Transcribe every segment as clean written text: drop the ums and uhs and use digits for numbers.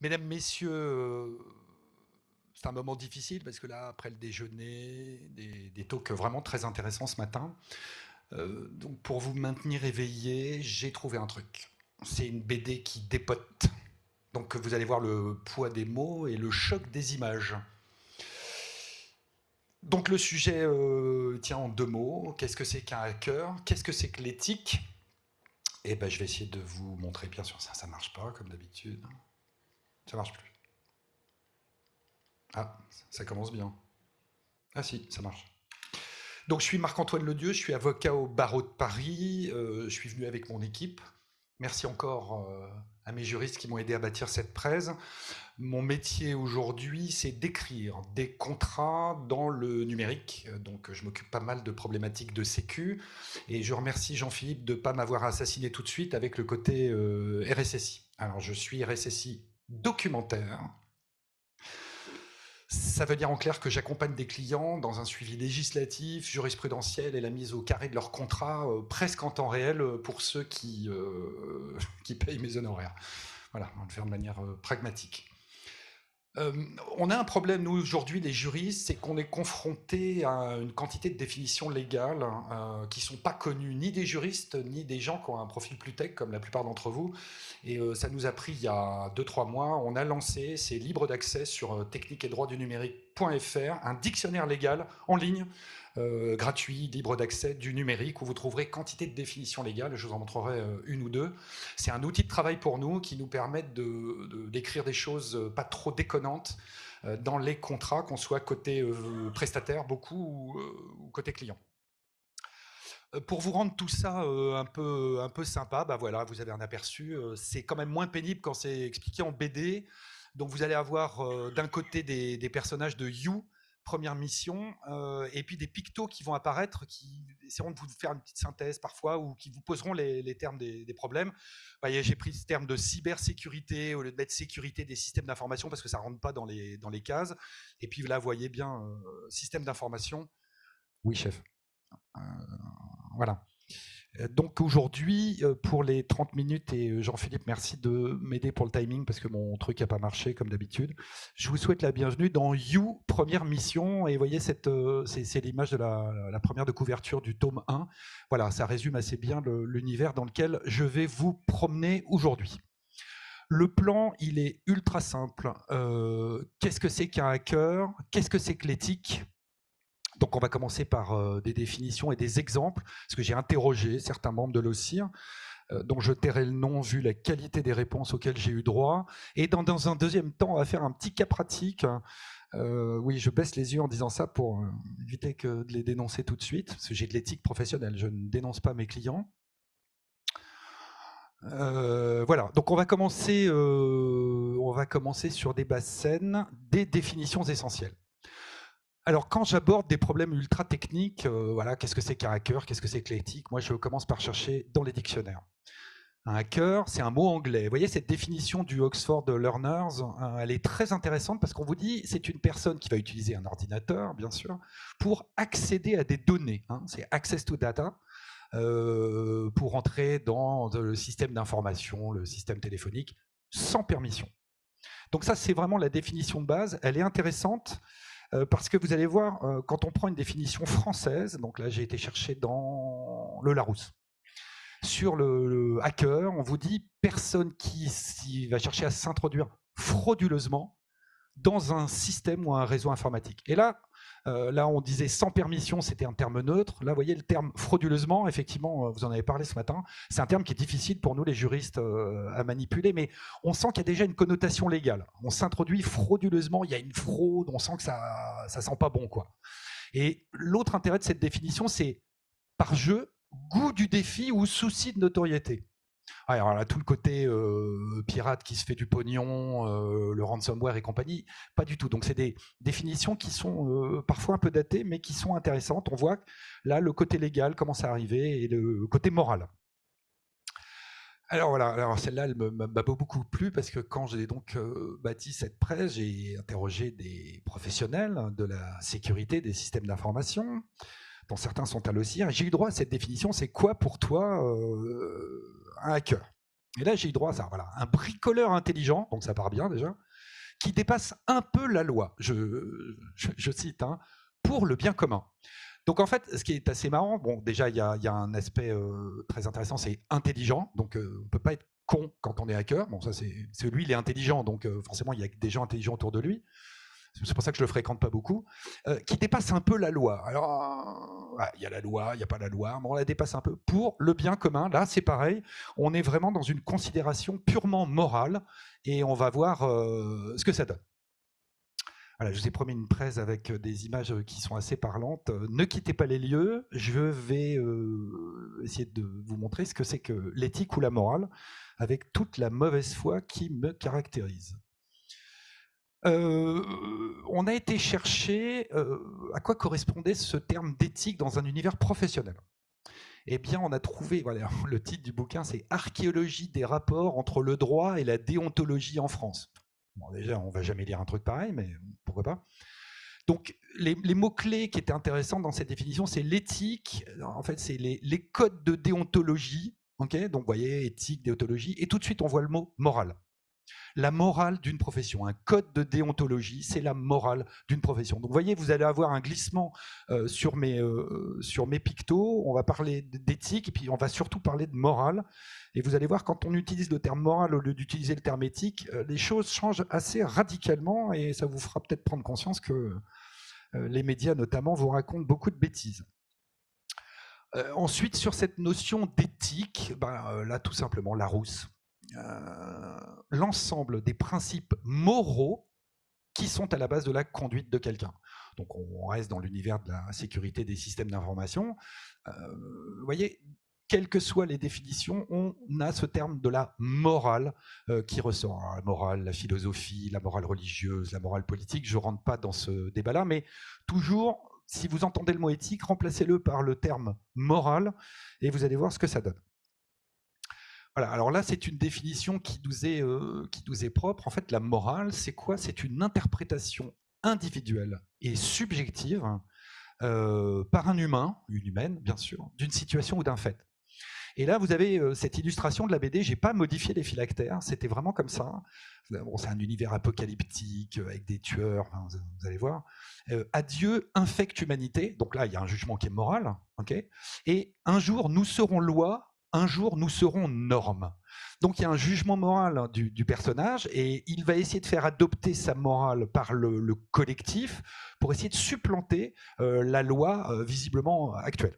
Mesdames, messieurs, c'est un moment difficile parce que là, après le déjeuner, des talks vraiment très intéressants ce matin. Donc, pour vous maintenir éveillé, j'ai trouvé un truc. C'est une BD qui dépote. Donc, vous allez voir le poids des mots et le choc des images. Donc, le sujet tient en deux mots. Qu'est-ce que c'est qu'un hacker? Qu'est-ce que c'est que l'éthique? Et ben, je vais essayer de vous montrer. Bien sûr, ça marche pas comme d'habitude. Ça marche plus. Ah, ça commence bien. Ah si, ça marche. Donc je suis Marc-Antoine Ledieu, je suis avocat au barreau de Paris, je suis venu avec mon équipe. Merci encore à mes juristes qui m'ont aidé à bâtir cette presse. Mon métier aujourd'hui, c'est d'écrire des contrats dans le numérique. Donc je m'occupe pas mal de problématiques de sécu. Et je remercie Jean-Philippe de ne pas m'avoir assassiné tout de suite avec le côté RSSI. Alors je suis RSSI documentaire. Ça veut dire en clair que j'accompagne des clients dans un suivi législatif, jurisprudentiel et la mise au carré de leur contrat presque en temps réel pour ceux qui payent mes honoraires. Voilà, on va le faire de manière pragmatique. Euh, on a un problème, nous, aujourd'hui, les juristes, c'est qu'on est confronté à une quantité de définitions légales qui ne sont pas connues ni des juristes, ni des gens qui ont un profil plus tech, comme la plupart d'entre vous. Et ça nous a pris il y a 2-3 mois. On a lancé, c'est libre d'accès sur technique et droit du numérique.fr, un dictionnaire légal en ligne, gratuit, libre d'accès du numérique, où vous trouverez quantité de définitions légales. Je vous en montrerai une ou deux. C'est un outil de travail pour nous qui nous permet d'écrire des choses pas trop déconnantes dans les contrats, qu'on soit côté prestataire beaucoup ou côté client. Pour vous rendre tout ça un peu sympa, bah voilà, vous avez un aperçu. C'est quand même moins pénible quand c'est expliqué en BD. Donc vous allez avoir d'un côté des personnages de You, première mission, et puis des pictos qui vont apparaître, qui essaieront de vous faire une petite synthèse parfois, ou qui vous poseront les termes des problèmes. Vous voyez, j'ai pris ce terme de cybersécurité au lieu de mettre sécurité des systèmes d'information parce que ça rentre pas dans les cases. Et puis là, vous voyez bien, système d'information. Oui, chef. Euh, voilà. Donc aujourd'hui, pour les 30 minutes, et Jean-Philippe, merci de m'aider pour le timing parce que mon truc n'a pas marché comme d'habitude. Je vous souhaite la bienvenue dans You, première mission. Et vous voyez, c'est l'image de la première de couverture du tome 1. Voilà, ça résume assez bien l'univers dans lequel je vais vous promener aujourd'hui. Le plan, il est ultra simple. Qu'est-ce que c'est qu'un hacker? Qu'est-ce que c'est que l'éthique? Donc on va commencer par des définitions et des exemples, parce que j'ai interrogé certains membres de l'OCIR, dont je tairai le nom vu la qualité des réponses auxquelles j'ai eu droit. Et dans un deuxième temps, on va faire un petit cas pratique. Oui, je baisse les yeux en disant ça pour éviter de les dénoncer tout de suite, parce que j'ai de l'éthique professionnelle, je ne dénonce pas mes clients. Voilà, donc on va commencer sur des bases saines, des définitions essentielles. Alors, quand j'aborde des problèmes ultra techniques, voilà, qu'est-ce que c'est qu'un hacker, qu'est-ce que c'est que l'éthique? Moi, je commence par chercher dans les dictionnaires. Un hacker, c'est un mot anglais. Vous voyez, cette définition du Oxford Learners, elle est très intéressante parce qu'on vous dit c'est une personne qui va utiliser un ordinateur, bien sûr, pour accéder à des données. Hein, c'est access to data, pour entrer dans le système d'information, le système téléphonique, sans permission. Donc ça, c'est vraiment la définition de base. Elle est intéressante parce que vous allez voir, quand on prend une définition française, donc là j'ai été chercher dans le Larousse, sur le hacker, on vous dit personne qui va chercher à s'introduire frauduleusement dans un système ou un réseau informatique. Et là, on disait sans permission, c'était un terme neutre. Là, vous voyez le terme frauduleusement, effectivement, vous en avez parlé ce matin. C'est un terme qui est difficile pour nous, les juristes, à manipuler, mais on sent qu'il y a déjà une connotation légale. On s'introduit frauduleusement, il y a une fraude, on sent que ça sent pas bon, quoi. Et l'autre intérêt de cette définition, c'est par jeu, goût du défi ou souci de notoriété. Alors là, tout le côté pirate qui se fait du pognon, le ransomware et compagnie, pas du tout. Donc c'est des définitions qui sont parfois un peu datées, mais qui sont intéressantes. On voit que là, le côté légal commence à arriver et le côté moral. Alors voilà, alors celle-là, elle m'a beaucoup plu parce que quand j'ai donc bâti cette presse, j'ai interrogé des professionnels de la sécurité des systèmes d'information, dont certains sont à l'OCIR. J'ai eu droit à cette définition. C'est quoi pour toi un hacker? Et là, j'ai eu droit à ça. Voilà, un bricoleur intelligent, donc ça part bien déjà, qui dépasse un peu la loi. Je cite, hein, pour le bien commun. Donc en fait, ce qui est assez marrant, bon, déjà il y a un aspect très intéressant, c'est intelligent. Donc on peut pas être con quand on est hacker. Bon, ça c'est lui, il est intelligent, donc forcément il y a des gens intelligents autour de lui. C'est pour ça que je le fréquente pas beaucoup, qui dépasse un peu la loi. Alors, il y a la loi, il n'y a pas la loi, mais on la dépasse un peu pour le bien commun. Là, c'est pareil, on est vraiment dans une considération purement morale, et on va voir ce que ça donne. Voilà, je vous ai promis une presse avec des images qui sont assez parlantes. Ne quittez pas les lieux, je vais essayer de vous montrer ce que c'est que l'éthique ou la morale, avec toute la mauvaise foi qui me caractérise. On a été chercher à quoi correspondait ce terme d'éthique dans un univers professionnel. Eh bien, on a trouvé, voilà, le titre du bouquin, c'est Archéologie des rapports entre le droit et la déontologie en France. Bon, déjà, on ne va jamais lire un truc pareil, mais pourquoi pas. Donc, les mots-clés qui étaient intéressants dans cette définition, c'est l'éthique, en fait, c'est les codes de déontologie, okay, donc vous voyez, éthique, déontologie, et tout de suite, on voit le mot moral. La morale d'une profession, un code de déontologie, c'est la morale d'une profession. Donc vous voyez, vous allez avoir un glissement sur mes pictos, on va parler d'éthique et puis on va surtout parler de morale. Et vous allez voir, quand on utilise le terme moral au lieu d'utiliser le terme éthique, les choses changent assez radicalement et ça vous fera peut-être prendre conscience que les médias notamment vous racontent beaucoup de bêtises. Ensuite, sur cette notion d'éthique, là tout simplement Larousse. L'ensemble des principes moraux qui sont à la base de la conduite de quelqu'un. Donc on reste dans l'univers de la sécurité des systèmes d'information. Vous voyez, quelles que soient les définitions, on a ce terme de la morale qui ressort. La morale, la philosophie, la morale religieuse, la morale politique, je ne rentre pas dans ce débat-là, mais toujours, si vous entendez le mot éthique, remplacez-le par le terme morale et vous allez voir ce que ça donne. Voilà, alors là, c'est une définition qui nous est propre. En fait, la morale, c'est quoi? C'est une interprétation individuelle et subjective par un humain, une humaine, bien sûr, d'une situation ou d'un fait. Et là, vous avez cette illustration de la BD. J'ai pas modifié les phylactères, c'était vraiment comme ça. Bon, c'est un univers apocalyptique avec des tueurs, enfin, vous allez voir. Adieu infecte humanité. Donc là, il y a un jugement qui est moral, ok. Et un jour, nous serons loi. Un jour, nous serons normes. Donc il y a un jugement moral du personnage et il va essayer de faire adopter sa morale par le collectif pour essayer de supplanter la loi visiblement actuelle.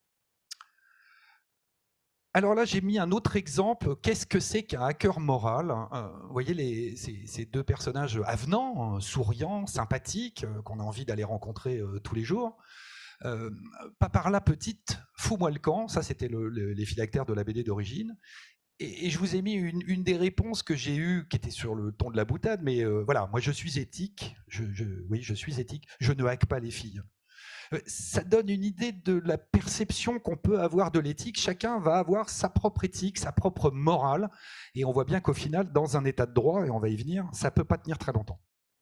Alors là, j'ai mis un autre exemple. Qu'est-ce que c'est qu'un hacker moral? Vous voyez ces deux personnages avenants, souriants, sympathiques, qu'on a envie d'aller rencontrer tous les jours. Pas par là, petite, fous-moi le camp. Ça, c'était les phylactères de la BD d'origine. Et je vous ai mis une des réponses que j'ai eues, qui était sur le ton de la boutade, mais voilà, moi je suis éthique. Oui, je suis éthique. Je ne hack pas les filles. Ça donne une idée de la perception qu'on peut avoir de l'éthique. Chacun va avoir sa propre éthique, sa propre morale, et on voit bien qu'au final, dans un état de droit, et on va y venir, ça ne peut pas tenir très longtemps.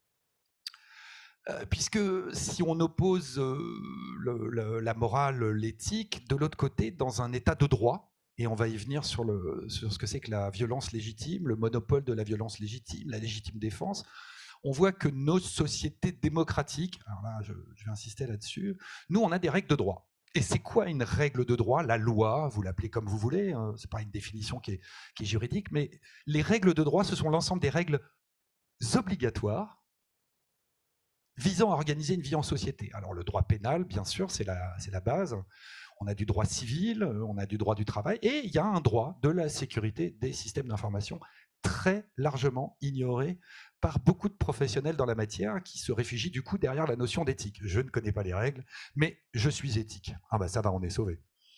Puisque si on oppose la morale, l'éthique, de l'autre côté, dans un état de droit, et on va y venir sur ce que c'est que la violence légitime, le monopole de la violence légitime, la légitime défense, on voit que nos sociétés démocratiques, alors là je vais insister là-dessus, nous on a des règles de droit. Et c'est quoi une règle de droit? La loi, vous l'appelez comme vous voulez, hein, c'est pas une définition qui est juridique, mais les règles de droit, ce sont l'ensemble des règles obligatoires visant à organiser une vie en société. Alors le droit pénal, bien sûr, c'est la base. On a du droit civil, on a du droit du travail, et il y a un droit de la sécurité des systèmes d'information très largement ignoré par beaucoup de professionnels dans la matière qui se réfugient du coup derrière la notion d'éthique. Je ne connais pas les règles, mais je suis éthique. Ah bah ça va, on est sauvé.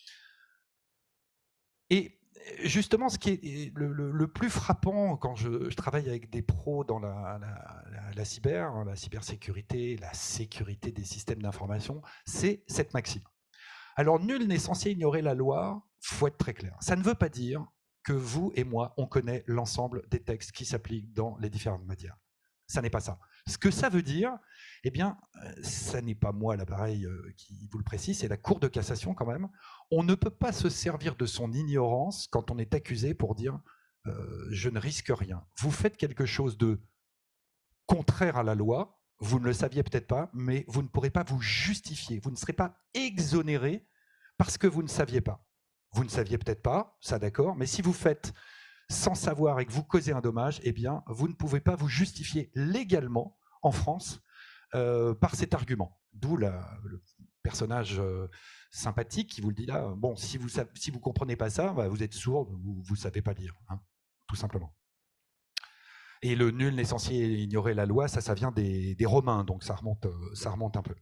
Et justement, ce qui est le plus frappant quand je travaille avec des pros dans la cybersécurité, la sécurité des systèmes d'information, c'est cette maxime. Alors, nul n'est censé ignorer la loi, faut être très clair. Ça ne veut pas dire que vous et moi, on connaît l'ensemble des textes qui s'appliquent dans les différentes matières. Ça n'est pas ça. Ce que ça veut dire, eh bien, ça n'est pas moi l'appareil qui vous le précise, c'est la Cour de cassation quand même. On ne peut pas se servir de son ignorance quand on est accusé pour dire je ne risque rien. Vous faites quelque chose de contraire à la loi, vous ne le saviez peut-être pas, mais vous ne pourrez pas vous justifier. Vous ne serez pas exonéré parce que vous ne saviez pas. Vous ne saviez peut-être pas, ça d'accord, mais si vous faites sans savoir et que vous causez un dommage, eh bien, vous ne pouvez pas vous justifier légalement en France par cet argument. D'où le personnage sympathique qui vous le dit là. Bon, si vous comprenez pas ça, bah, vous êtes sourd, vous ne savez pas lire, hein, tout simplement. Et le nul n'est censé ignorer la loi, ça vient des Romains, donc ça remonte un peu.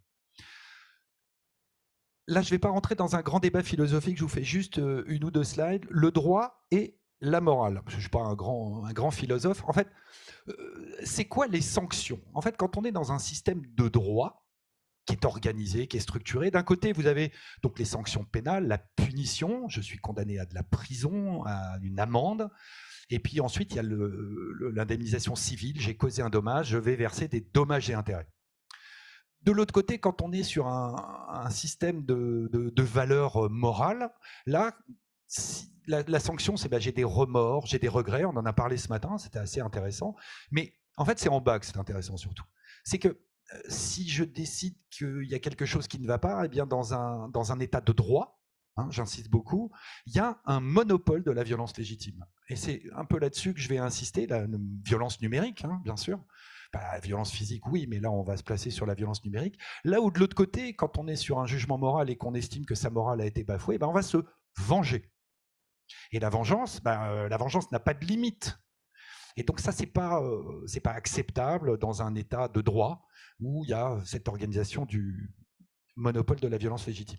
Là, je ne vais pas rentrer dans un grand débat philosophique, je vous fais juste une ou deux slides. Le droit et la morale. Je ne suis pas un grand philosophe. En fait, c'est quoi les sanctions? En fait, quand on est dans un système de droit qui est organisé, qui est structuré, d'un côté, vous avez donc les sanctions pénales, la punition, je suis condamné à de la prison, à une amende, et puis ensuite, il y a l'indemnisation civile, j'ai causé un dommage, je vais verser des dommages et intérêts. De l'autre côté, quand on est sur un système de valeurs morales, là, la sanction, c'est j'ai des remords, j'ai des regrets, on en a parlé ce matin, c'était assez intéressant, mais en fait, c'est en bas que c'est intéressant surtout. C'est que si je décide qu'il y a quelque chose qui ne va pas, eh bien dans un état de droit, hein, j'insiste beaucoup, il y a un monopole de la violence légitime. Et c'est un peu là-dessus que je vais insister, la violence numérique, hein, bien sûr. La violence physique, oui, mais là, on va se placer sur la violence numérique. Là où de l'autre côté, quand on est sur un jugement moral et qu'on estime que sa morale a été bafouée, on va se venger. Et la vengeance n'a pas de limite. Et donc ça, c'est pas acceptable dans un état de droit où il y a cette organisation du monopole de la violence légitime.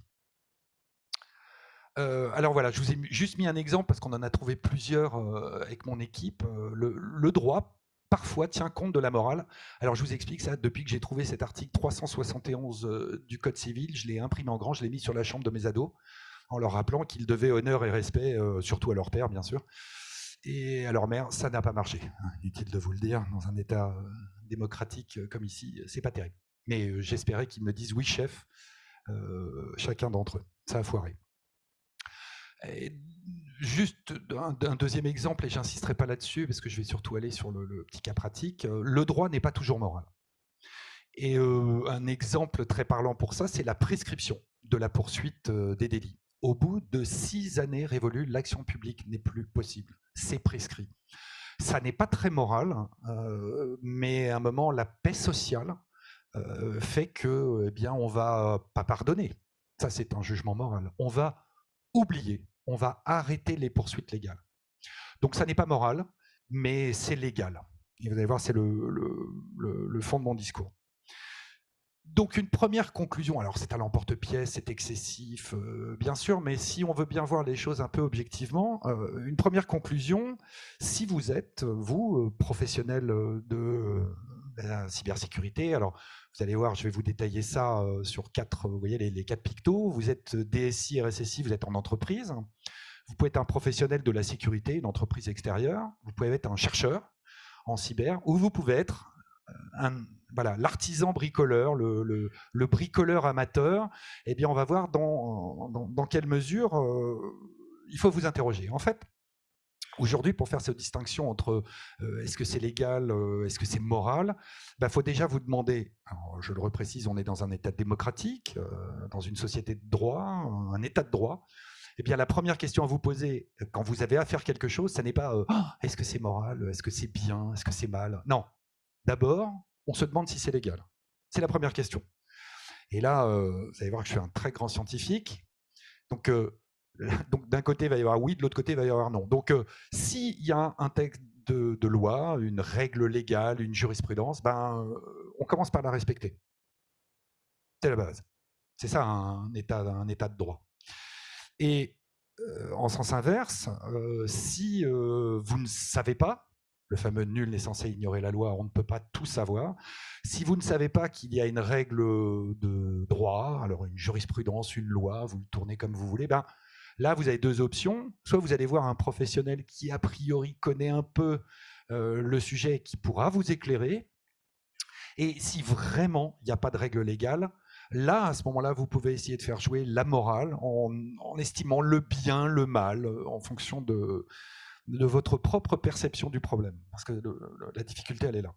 Alors voilà, je vous ai juste mis un exemple parce qu'on en a trouvé plusieurs avec mon équipe. Le droit, parfois, tient compte de la morale. Alors je vous explique ça, depuis que j'ai trouvé cet article 371 du Code civil, je l'ai imprimé en grand, je l'ai mis sur la chambre de mes ados, en leur rappelant qu'ils devaient honneur et respect, surtout à leur père, bien sûr, et à leur mère. Ça n'a pas marché, hein, inutile de vous le dire, dans un État démocratique comme ici, c'est pas terrible. Mais j'espérais qu'ils me disent oui, chef, chacun d'entre eux. Ça a foiré. Et juste un deuxième exemple, et j'insisterai pas là-dessus parce que je vais surtout aller sur le petit cas pratique. Le droit n'est pas toujours moral. Et un exemple très parlant pour ça, c'est la prescription de la poursuite des délits. Au bout de 6 années révolues, l'action publique n'est plus possible. C'est prescrit. Ça n'est pas très moral, mais à un moment, la paix sociale fait que, eh bien, on va pas pardonner. Ça, c'est un jugement moral. On va oublier. On va arrêter les poursuites légales. Donc, ça n'est pas moral, mais c'est légal. Et vous allez voir, c'est le fond de mon discours. Donc une première conclusion, alors c'est à l'emporte-pièce, c'est excessif, bien sûr, mais si on veut bien voir les choses un peu objectivement, une première conclusion, si vous êtes, vous, professionnel de la cybersécurité, alors vous allez voir, je vais vous détailler ça sur 4, vous voyez les 4 pictos, vous êtes DSI, RSSI, vous êtes en entreprise, vous pouvez être un professionnel de la sécurité, une entreprise extérieure, vous pouvez être un chercheur en cyber, ou vous pouvez être l'artisan bricoleur, le bricoleur amateur. Eh bien, on va voir dans quelle mesure il faut vous interroger. En fait, aujourd'hui, pour faire cette distinction entre est-ce que c'est légal, est-ce que c'est moral, faut déjà vous demander, alors, je le reprécise, on est dans un État démocratique, dans une société de droit, un État de droit. Eh bien, la première question à vous poser quand vous avez à faire quelque chose, ça n'est pas est-ce que c'est moral, est-ce que c'est bien, est-ce que c'est mal. Non. D'abord, on se demande si c'est légal. C'est la première question. Et là, vous allez voir que je suis un très grand scientifique. Donc d'un côté, il va y avoir oui, de l'autre côté, il va y avoir non. Donc, s'il y a un texte de loi, une règle légale, une jurisprudence, on commence par la respecter. C'est la base. C'est ça un état de droit. Et en sens inverse, si vous ne savez pas, le fameux nul n'est censé ignorer la loi, on ne peut pas tout savoir. Si vous ne savez pas qu'il y a une règle de droit, alors une jurisprudence, une loi, vous le tournez comme vous voulez, là vous avez deux options. Soit vous allez voir un professionnel qui a priori connaît un peu le sujet, qui pourra vous éclairer. Et si vraiment il n'y a pas de règle légale, là, à ce moment-là, vous pouvez essayer de faire jouer la morale en estimant le bien, le mal, en fonction de de votre propre perception du problème, parce que la difficulté, elle est là.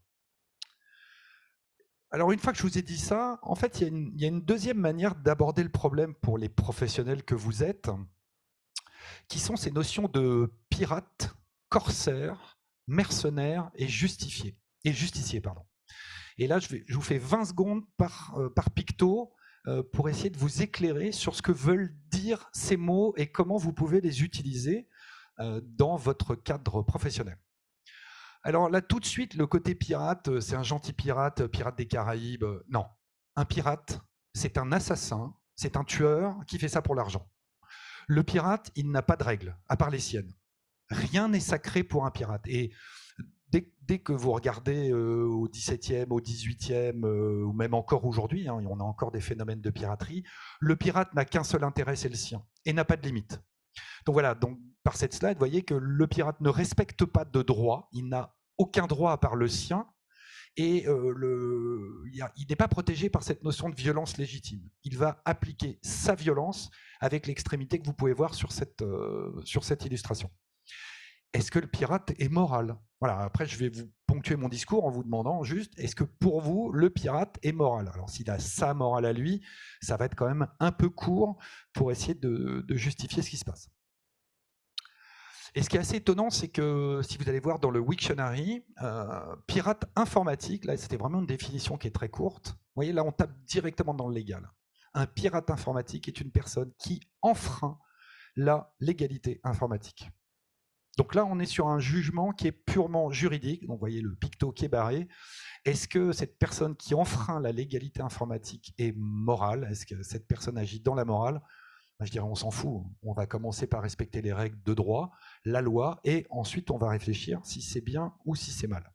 Alors, une fois que je vous ai dit ça, en fait, il y a une deuxième manière d'aborder le problème pour les professionnels que vous êtes, qui sont ces notions de pirate, corsaire, mercenaire et justicier. Et là, je vous fais 20 secondes par picto pour essayer de vous éclairer sur ce que veulent dire ces mots et comment vous pouvez les utiliser dans votre cadre professionnel. Alors là, tout de suite, le côté pirate, c'est un gentil pirate, pirate des Caraïbes. Non, un pirate, c'est un assassin, c'est un tueur qui fait ça pour l'argent. Le pirate, il n'a pas de règles, à part les siennes. Rien n'est sacré pour un pirate. Et dès que vous regardez au XVIIe, au XVIIIe, ou même encore aujourd'hui, hein, on a encore des phénomènes de piraterie, le pirate n'a qu'un seul intérêt, c'est le sien, et n'a pas de limite. Donc voilà, donc, par cette slide, vous voyez que le pirate ne respecte pas de droit, il n'a aucun droit à part le sien, et il n'est pas protégé par cette notion de violence légitime. Il va appliquer sa violence avec l'extrémité que vous pouvez voir sur cette illustration. Est-ce que le pirate est moral? Voilà, après, je vais vous ponctuer mon discours en vous demandant juste, est-ce que pour vous, le pirate est moral? Alors, s'il a sa morale à lui, ça va être quand même un peu court pour essayer de justifier ce qui se passe. Et ce qui est assez étonnant, c'est que si vous allez voir dans le Wiktionary, pirate informatique, là, c'était vraiment une définition qui est très courte. Vous voyez, là, on tape directement dans le légal. Un pirate informatique est une personne qui enfreint la légalité informatique. Donc là, on est sur un jugement qui est purement juridique. Donc, vous voyez le picto qui est barré. Est-ce que cette personne qui enfreint la légalité informatique est morale? Est-ce que cette personne agit dans la morale? Je dirais, on s'en fout. On va commencer par respecter les règles de droit, la loi, et ensuite, on va réfléchir si c'est bien ou si c'est mal.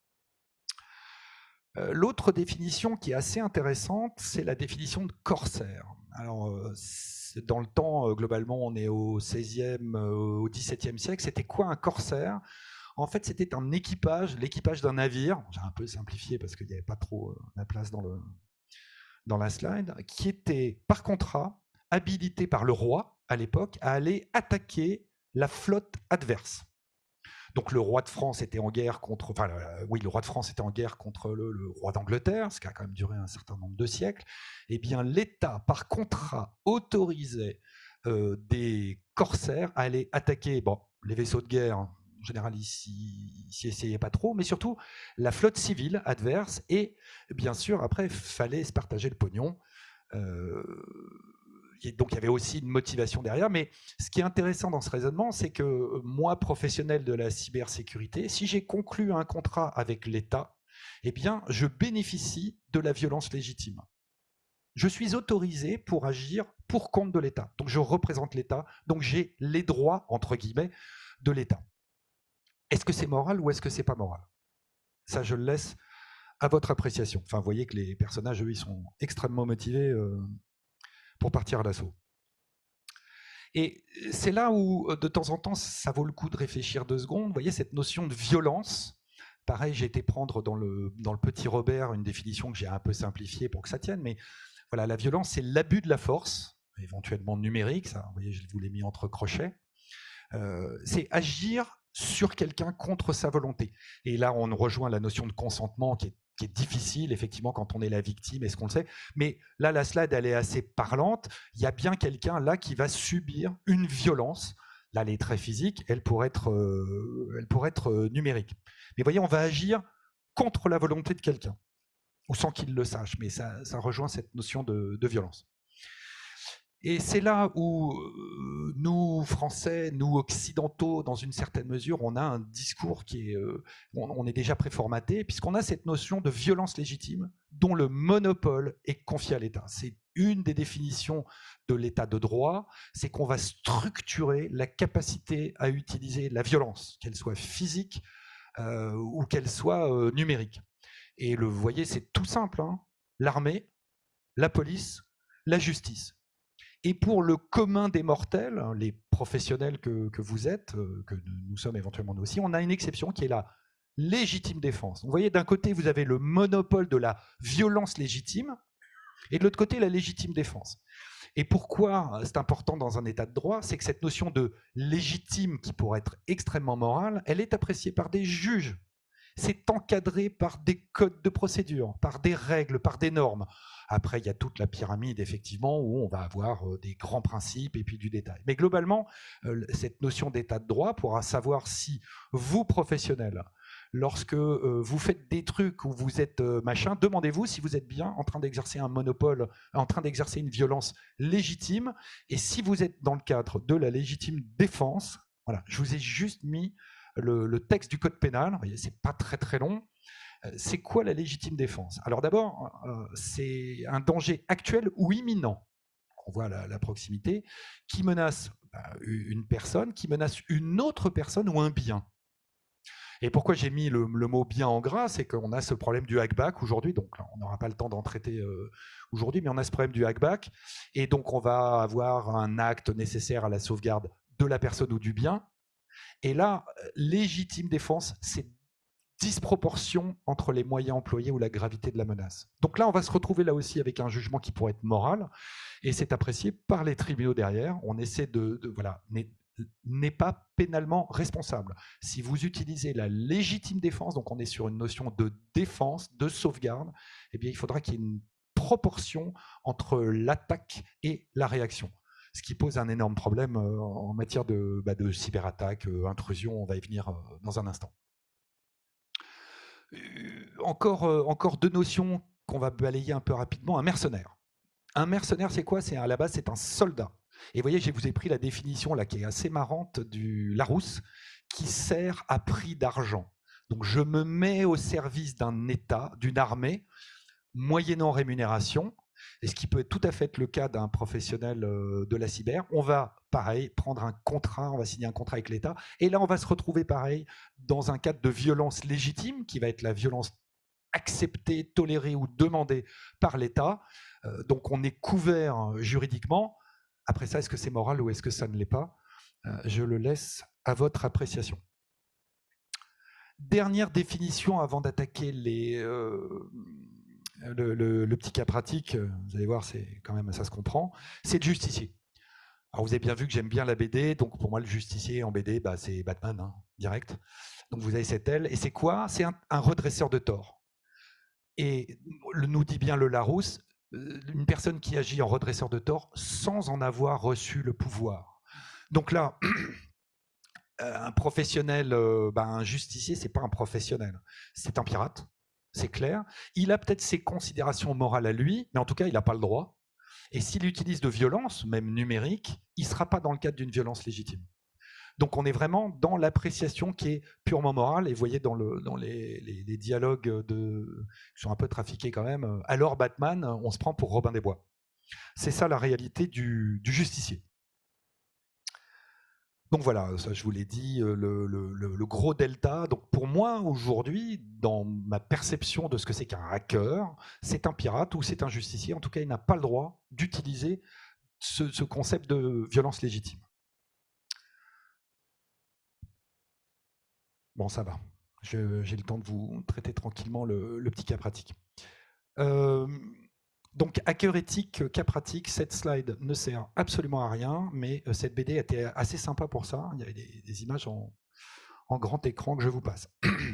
L'autre définition qui est assez intéressante, c'est la définition de corsaire. Alors, dans le temps, globalement, on est au XVIe, au XVIIe siècle. C'était quoi un corsaire? En fait, c'était un équipage, l'équipage d'un navire. J'ai un peu simplifié parce qu'il n'y avait pas trop la place dans la slide, qui était par contrat habilité par le roi à l'époque à aller attaquer la flotte adverse. Donc le roi de France était en guerre contre, le roi de France était en guerre contre le roi d'Angleterre, ce qui a quand même duré un certain nombre de siècles. Eh bien, l'État, par contrat, autorisait des corsaires à aller attaquer, les vaisseaux de guerre. En général, ils s'y essayaient pas trop, mais surtout la flotte civile adverse. Et bien sûr, après, il fallait se partager le pognon. Donc il y avait aussi une motivation derrière, mais ce qui est intéressant dans ce raisonnement, c'est que moi, professionnel de la cybersécurité, si j'ai conclu un contrat avec l'État, eh bien, je bénéficie de la violence légitime. Je suis autorisé pour agir pour compte de l'État. Donc je représente l'État, donc j'ai les droits, entre guillemets, de l'État. Est-ce que c'est moral ou est-ce que c'est pas moral? Ça, je le laisse à votre appréciation. Enfin, vous voyez que les personnages, eux, ils sont extrêmement motivés pour partir à l'assaut. Et c'est là où, de temps en temps, ça vaut le coup de réfléchir 2 secondes. Vous voyez, cette notion de violence, pareil, j'ai été prendre dans le petit Robert une définition que j'ai un peu simplifiée pour que ça tienne, mais voilà, la violence, c'est l'abus de la force, éventuellement numérique, ça, vous voyez, je vous l'ai mis entre crochets. C'est agir sur quelqu'un contre sa volonté. Et là, on rejoint la notion de consentement qui est difficile, effectivement, quand on est la victime, est-ce qu'on le sait? Mais là, la slide, elle est assez parlante. Il y a bien quelqu'un là qui va subir une violence. Là, elle est très physique, elle pourrait être numérique. Mais voyez, on va agir contre la volonté de quelqu'un, ou sans qu'il le sache, mais ça rejoint cette notion de violence. Et c'est là où nous, Français, nous, Occidentaux, dans une certaine mesure, on a un discours qui est... on est déjà préformaté, puisqu'on a cette notion de violence légitime dont le monopole est confié à l'État. C'est une des définitions de l'État de droit, c'est qu'on va structurer la capacité à utiliser la violence, qu'elle soit physique ou qu'elle soit numérique. Et vous voyez, c'est tout simple, hein. L'armée, la police, la justice. Et pour le commun des mortels, les professionnels que vous êtes, que nous sommes éventuellement nous aussi, on a une exception qui est la légitime défense. Vous voyez, d'un côté, vous avez le monopole de la violence légitime, et de l'autre côté, la légitime défense. Et pourquoi c'est important dans un état de droit? C'est que cette notion de légitime, qui pourrait être extrêmement morale, elle est appréciée par des juges. C'est encadré par des codes de procédure, par des règles, par des normes. Après, il y a toute la pyramide, effectivement, où on va avoir des grands principes et puis du détail. Mais globalement, cette notion d'état de droit pourra savoir si vous, professionnels, lorsque vous faites des trucs où vous êtes machin, demandez-vous si vous êtes bien en train d'exercer un monopole, en train d'exercer une violence légitime. Et si vous êtes dans le cadre de la légitime défense, voilà, je vous ai juste mis le texte du code pénal. Vous voyez, c'est pas très très long. C'est quoi la légitime défense? Alors d'abord, c'est un danger actuel ou imminent. On voit la proximité, qui menace une personne, qui menace une autre personne ou un bien. Et pourquoi j'ai mis le mot bien en gras, c'est qu'on a ce problème du hackback aujourd'hui, donc on n'aura pas le temps d'en traiter aujourd'hui, mais on a ce problème du hackback, et donc on va avoir un acte nécessaire à la sauvegarde de la personne ou du bien. Et là, légitime défense, c'est disproportion entre les moyens employés ou la gravité de la menace. Donc là, on va se retrouver là aussi avec un jugement qui pourrait être moral, et c'est apprécié par les tribunaux derrière. On essaie voilà, n'est pas pénalement responsable. Si vous utilisez la légitime défense, donc on est sur une notion de défense, de sauvegarde, eh bien il faudra qu'il y ait une proportion entre l'attaque et la réaction. Ce qui pose un énorme problème en matière de cyberattaque, intrusion, on va y venir dans un instant. Encore deux notions qu'on va balayer un peu rapidement. Un mercenaire. Un mercenaire, c'est quoi? À la base, c'est un soldat. Et vous voyez, je vous ai pris la définition là, qui est assez marrante du Larousse, qui sert à prix d'argent. Donc je me mets au service d'un État, d'une armée, moyennant rémunération, et ce qui peut être tout à fait le cas d'un professionnel de la cyber. On va, pareil, prendre un contrat, on va signer un contrat avec l'État, et là on va se retrouver, pareil, dans un cadre de violence légitime, qui va être la violence acceptée, tolérée ou demandée par l'État. Donc on est couvert juridiquement. Après ça, est-ce que c'est moral ou est-ce que ça ne l'est pas? Je le laisse à votre appréciation. Dernière définition avant d'attaquer le petit cas pratique, vous allez voir, c'est quand même ça se comprend, c'est le justicier. Alors vous avez bien vu que j'aime bien la BD, donc pour moi le justicier en BD, c'est Batman, hein, direct. Donc vous avez cette aile, et c'est quoi? C'est un redresseur de tort. Et nous dit bien le Larousse, une personne qui agit en redresseur de tort sans en avoir reçu le pouvoir. Donc là, un professionnel, un justicier, c'est pas un professionnel, c'est un pirate, c'est clair. Il a peut-être ses considérations morales à lui, mais en tout cas, il n'a pas le droit. Et s'il utilise de violence, même numérique, il ne sera pas dans le cadre d'une violence légitime. Donc on est vraiment dans l'appréciation qui est purement morale. Et vous voyez dans les dialogues qui sont un peu trafiqués quand même, alors Batman, on se prend pour Robin des Bois. C'est ça la réalité du justicier. Donc voilà, ça je vous l'ai dit, le gros delta. Donc pour moi, aujourd'hui, dans ma perception de ce que c'est qu'un hacker, c'est un pirate ou c'est un justicier. En tout cas, il n'a pas le droit d'utiliser ce concept de violence légitime. Bon, ça va. J'ai le temps de vous traiter tranquillement le petit cas pratique. Donc, hacker éthique, cas pratique, cette slide ne sert absolument à rien, mais cette BD était assez sympa pour ça. Il y avait des images en grand écran que je vous passe.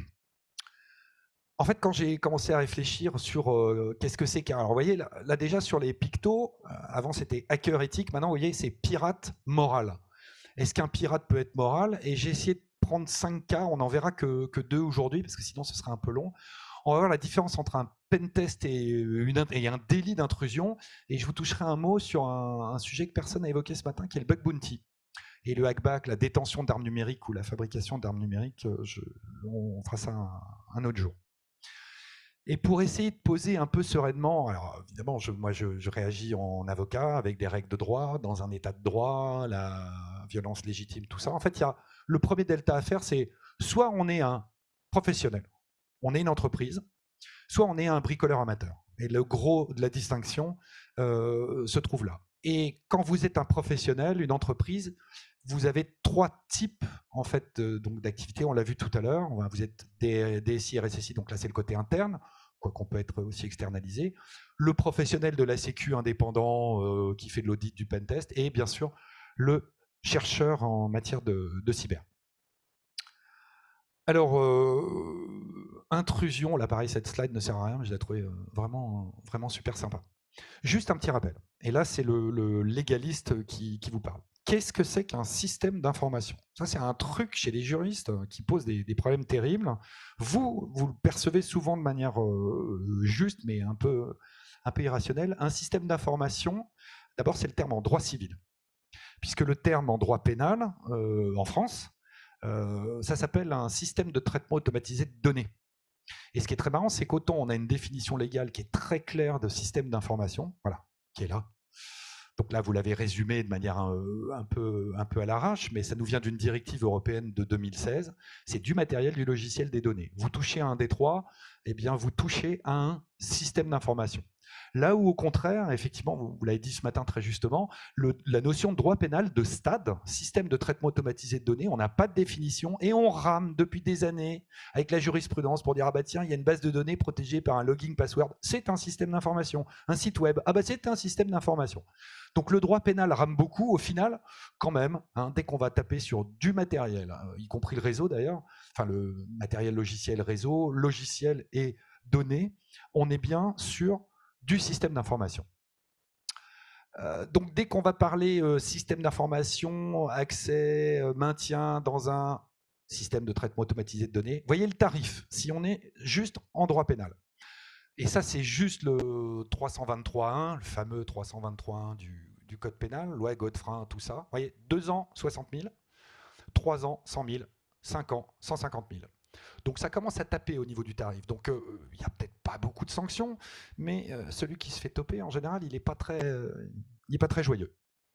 En fait, quand j'ai commencé à réfléchir sur qu'est-ce que c'est qu'un... Alors, vous voyez, là déjà, sur les pictos, avant c'était hacker éthique, maintenant, vous voyez, c'est pirate moral. Est-ce qu'un pirate peut être moral? Et j'ai essayé de prendre 5 cas, on n'en verra que 2 aujourd'hui, parce que sinon, ce serait un peu long. On va voir la différence entre un pentest et un délit d'intrusion. Et je vous toucherai un mot sur un sujet que personne n'a évoqué ce matin, qui est le bug bounty. Et le hackback, la détention d'armes numériques ou la fabrication d'armes numériques, on fera ça un autre jour. Et pour essayer de poser un peu sereinement, alors évidemment, moi je réagis en avocat avec des règles de droit, dans un état de droit, la violence légitime, tout ça. En fait, il y a le premier delta à faire, c'est soit on est un professionnel, on est une entreprise, soit on est un bricoleur amateur. Et le gros de la distinction se trouve là. Et quand vous êtes un professionnel, une entreprise, vous avez 3 types en fait d'activités. On l'a vu tout à l'heure. Vous êtes DSI, RSSI, donc là c'est le côté interne. quoi qu'on peut être aussi externalisé, le professionnel de la sécu indépendant qui fait de l'audit du pentest, et bien sûr le chercheur en matière de cyber. Alors, intrusion, là pareil, cette slide ne sert à rien, mais je l'ai trouvée vraiment, vraiment super sympa. Juste un petit rappel, et là c'est le légaliste qui vous parle. Qu'est-ce que c'est qu'un système d'information? Ça, c'est un truc chez les juristes qui pose des problèmes terribles. Vous le percevez souvent de manière juste, mais un peu irrationnelle. Un système d'information, d'abord, c'est le terme en droit civil, puisque le terme en droit pénal, en France, ça s'appelle un système de traitement automatisé de données. Et ce qui est très marrant, c'est qu'autant on a une définition légale qui est très claire de système d'information, voilà, qui est là. Donc là, vous l'avez résumé de manière un peu à l'arrache, mais ça nous vient d'une directive européenne de 2016. C'est du matériel, du logiciel, des données. Vous touchez à un des trois, eh bien, vous touchez à un système d'information. Là où, au contraire, effectivement, vous l'avez dit ce matin très justement, la notion de droit pénal de STAD, système de traitement automatisé de données, on n'a pas de définition et on rame depuis des années avec la jurisprudence pour dire ah bah tiens, il y a une base de données protégée par un login password, c'est un système d'information. Un site web, ah bah c'est un système d'information. Donc le droit pénal rame beaucoup, au final, quand même, hein, dès qu'on va taper sur du matériel, y compris le réseau d'ailleurs, enfin le matériel logiciel réseau, logiciel et données, on est bien sur du système d'information. Donc dès qu'on va parler système d'information, accès, maintien dans un système de traitement automatisé de données, voyez le tarif, si on est juste en droit pénal. Et ça, c'est juste le 323.1, le fameux 323.1 du code pénal, loi Godefrein, tout ça. Vous voyez, 2 ans, 60 000, 3 ans, 100 000, 5 ans, 150 000. Donc ça commence à taper au niveau du tarif. Donc il n'y a peut-être pas beaucoup de sanctions, mais celui qui se fait toper, en général, il n'est pas très joyeux.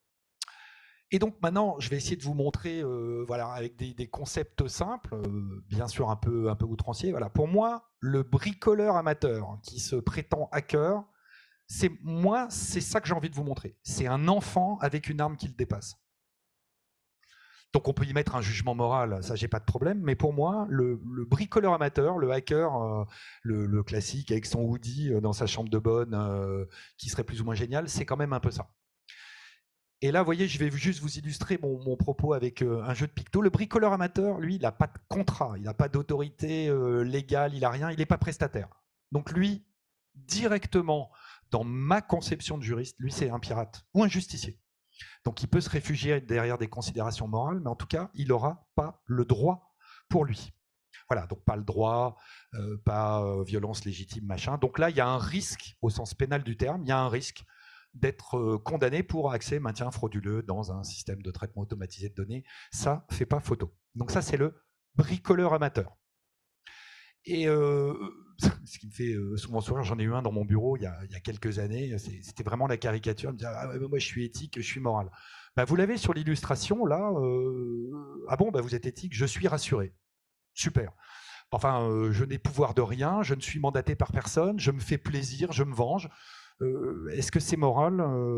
Et donc maintenant, je vais essayer de vous montrer, voilà, avec des concepts simples, bien sûr un peu outranciers. Voilà, pour moi, le bricoleur amateur qui se prétend hacker, c'est ça que j'ai envie de vous montrer. C'est un enfant avec une arme qui le dépasse. Donc on peut y mettre un jugement moral, ça j'ai pas de problème, mais pour moi, le bricoleur amateur, le hacker, le classique avec son hoodie dans sa chambre de bonne, qui serait plus ou moins génial, c'est quand même un peu ça. Et là, vous voyez, je vais juste vous illustrer mon propos avec un jeu de picto. Le bricoleur amateur, lui, il n'a pas de contrat, il n'a pas d'autorité légale, il n'a rien, il n'est pas prestataire. Donc lui, directement, dans ma conception de juriste, lui, c'est un pirate ou un justicier. Donc il peut se réfugier derrière des considérations morales, mais en tout cas, il n'aura pas le droit pour lui. Voilà, donc pas le droit, pas violence légitime, machin. Donc là, il y a un risque, au sens pénal du terme, il y a un risque d'être condamné pour accès, maintien frauduleux dans un système de traitement automatisé de données. Ça ne fait pas photo. Donc ça, c'est le bricoleur amateur. Et ce qui me fait souvent sourire, j'en ai eu un dans mon bureau il y a quelques années, c'était vraiment la caricature, il me disait ah ouais, moi je suis éthique, je suis moral. Bah, vous l'avez sur l'illustration là, ah bon, bah, vous êtes éthique, je suis rassuré. Super. Enfin, je n'ai pouvoir de rien, je ne suis mandaté par personne, je me fais plaisir, je me venge. Est-ce que c'est moral?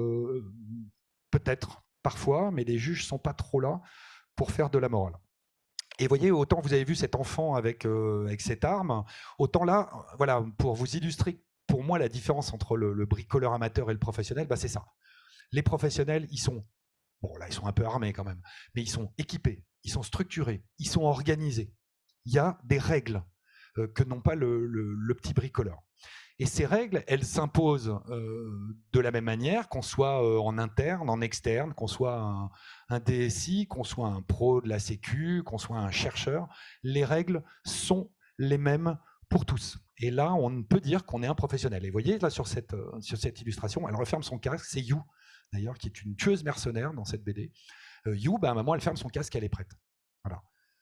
Peut-être, parfois, mais les juges ne sont pas trop là pour faire de la morale. Et voyez, autant vous avez vu cet enfant avec cette arme, autant là, voilà, pour vous illustrer, pour moi, la différence entre le bricoleur amateur et le professionnel, bah, c'est ça. Les professionnels, ils sont, bon là, ils sont un peu armés quand même, mais ils sont équipés, ils sont structurés, ils sont organisés. Il y a des règles que n'ont pas le petit bricoleur. Et ces règles, elles s'imposent de la même manière, qu'on soit en interne, en externe, qu'on soit un DSI, qu'on soit un pro de la sécu, qu'on soit un chercheur. Les règles sont les mêmes pour tous. Et là, on peut dire qu'on est un professionnel. Et vous voyez, là, sur cette illustration, elle referme son casque. C'est You, d'ailleurs, qui est une tueuse mercenaire dans cette BD. You, bah, à un moment, elle ferme son casque, elle est prête. Voilà.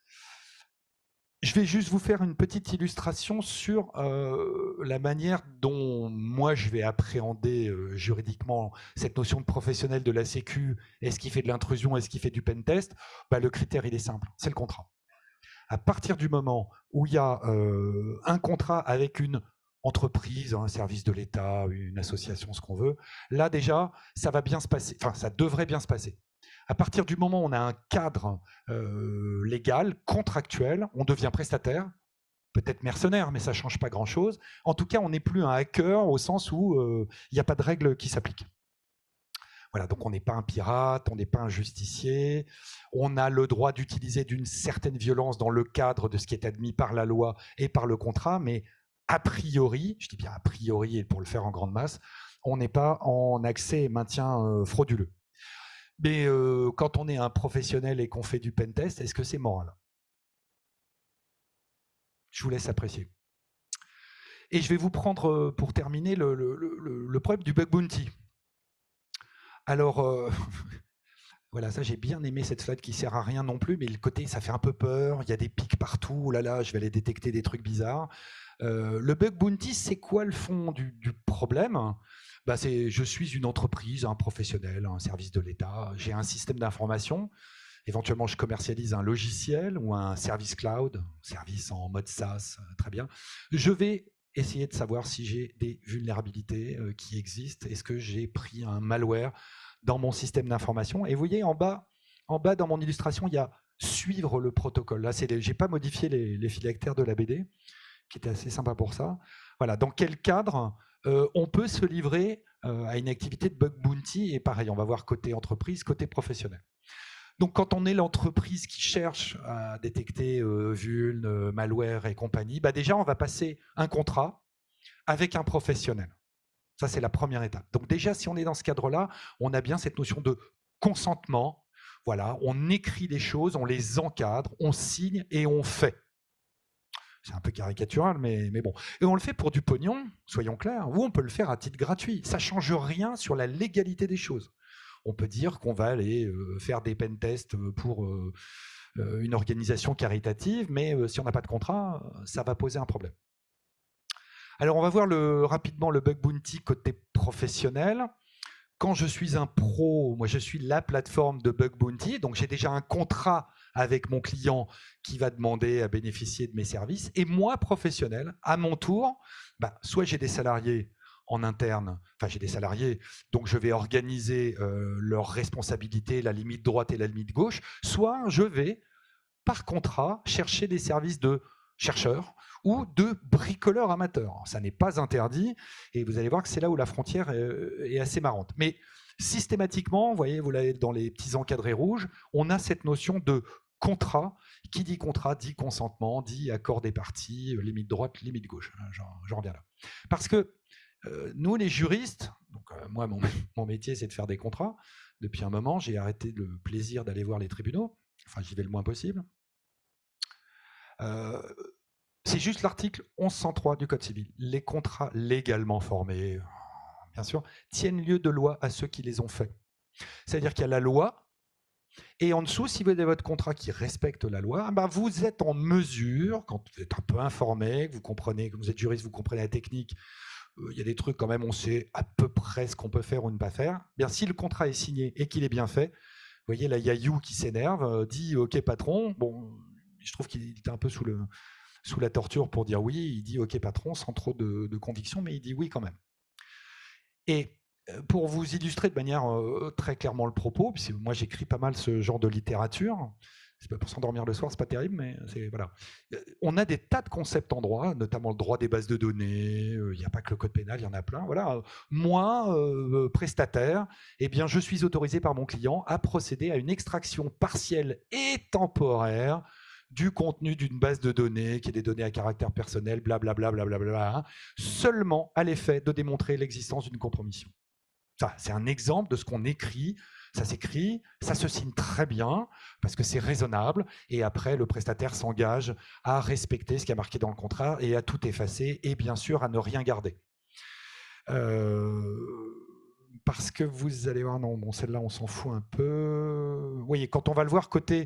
Je vais juste vous faire une petite illustration sur la manière dont moi je vais appréhender juridiquement cette notion de professionnel de la sécu. Est-ce qu'il fait de l'intrusion? Est-ce qu'il fait du pentest? Bah, le critère, il est simple, c'est le contrat. À partir du moment où il y a un contrat avec une entreprise, un service de l'État, une association, ce qu'on veut, là déjà, ça va bien se passer, enfin ça devrait bien se passer. À partir du moment où on a un cadre légal, contractuel, on devient prestataire, peut-être mercenaire, mais ça ne change pas grand-chose. En tout cas, on n'est plus un hacker au sens où il n'y a pas de règles qui s'appliquent. Voilà, donc on n'est pas un pirate, on n'est pas un justicier, on a le droit d'utiliser d'une certaine violence dans le cadre de ce qui est admis par la loi et par le contrat, mais a priori, je dis bien a priori et pour le faire en grande masse, on n'est pas en accès et maintien frauduleux. Mais quand on est un professionnel et qu'on fait du pentest, est-ce que c'est moral? Je vous laisse apprécier. Et je vais vous prendre, pour terminer, le problème du bug bounty. Alors, voilà, ça j'ai bien aimé cette slide qui sert à rien non plus, mais le côté, ça fait un peu peur, il y a des pics partout, oh là là, je vais aller détecter des trucs bizarres. Le bug bounty, c'est quoi le fond du problème? Bah, je suis une entreprise, un professionnel, un service de l'État, j'ai un système d'information, éventuellement je commercialise un logiciel ou un service cloud, service en mode SaaS, très bien. Je vais essayer de savoir si j'ai des vulnérabilités qui existent, est-ce que j'ai pris un malware dans mon système d'information. Et vous voyez en bas dans mon illustration, il y a suivre le protocole. Là, j'ai pas modifié les phylactères de la BD, qui était assez sympa pour ça. Voilà, dans quel cadre on peut se livrer à une activité de bug bounty. Et pareil, on va voir côté entreprise, côté professionnel. Donc, quand on est l'entreprise qui cherche à détecter vuln, malware et compagnie, bah déjà, on va passer un contrat avec un professionnel. Ça, c'est la première étape. Donc déjà, si on est dans ce cadre-là, on a bien cette notion de consentement. Voilà, on écrit les choses, on les encadre, on signe et on fait. C'est un peu caricatural, mais bon. Et on le fait pour du pognon, soyons clairs, ou on peut le faire à titre gratuit. Ça ne change rien sur la légalité des choses. On peut dire qu'on va aller faire des pentests pour une organisation caritative, mais si on n'a pas de contrat, ça va poser un problème. Alors, on va voir rapidement le bug bounty côté professionnel. Quand je suis un pro, moi je suis la plateforme de bug bounty, donc j'ai déjà un contrat avec mon client qui va demander à bénéficier de mes services. Et moi, professionnel, à mon tour, soit j'ai des salariés en interne, enfin j'ai des salariés, donc je vais organiser leurs responsabilités, la limite droite et la limite gauche, soit je vais, par contrat, chercher des services de chercheurs ou de bricoleurs amateurs. Ça n'est pas interdit, et vous allez voir que c'est là où la frontière est assez marrante. Mais systématiquement, vous voyez, vous l'avez dans les petits encadrés rouges, on a cette notion de contrat. Qui dit contrat dit consentement, dit accord des parties, limite droite, limite gauche. J'en reviens là. Parce que nous, les juristes, donc, moi, mon métier, c'est de faire des contrats. Depuis un moment, j'ai arrêté le plaisir d'aller voir les tribunaux. Enfin, j'y vais le moins possible. C'est juste l'article 1103 du Code civil. Les contrats légalement formés, bien sûr, tiennent lieu de loi à ceux qui les ont faits. C'est-à-dire qu'il y a la loi, et en dessous, si vous avez votre contrat qui respecte la loi, vous êtes en mesure, quand vous êtes un peu informé, que vous comprenez, que vous êtes juriste, vous comprenez la technique, il y a des trucs quand même, on sait à peu près ce qu'on peut faire ou ne pas faire. Bien, si le contrat est signé et qu'il est bien fait, vous voyez, là, il y a You qui s'énerve, dit « Ok, patron ». Bon, je trouve qu'il était un peu sous la torture pour dire oui. Il dit « Ok, patron », sans trop de conviction, mais il dit oui quand même. Et pour vous illustrer de manière très clairement le propos, puisque moi j'écris pas mal ce genre de littérature, c'est pas pour s'endormir le soir, c'est pas terrible, mais voilà. On a des tas de concepts en droit, notamment le droit des bases de données. Il n'y a pas que le code pénal, il y en a plein. Voilà. Moi, prestataire, eh bien, je suis autorisé par mon client à procéder à une extraction partielle et temporaire du contenu d'une base de données, qui est des données à caractère personnel, blablabla, blablabla, seulement à l'effet de démontrer l'existence d'une compromission. Ça, c'est un exemple de ce qu'on écrit. Ça s'écrit, ça se signe très bien, parce que c'est raisonnable, et après, le prestataire s'engage à respecter ce qui est marqué dans le contrat et à tout effacer, et bien sûr, à ne rien garder. Parce que vous allez voir, non, bon, celle-là, on s'en fout un peu. Vous voyez, quand on va le voir côté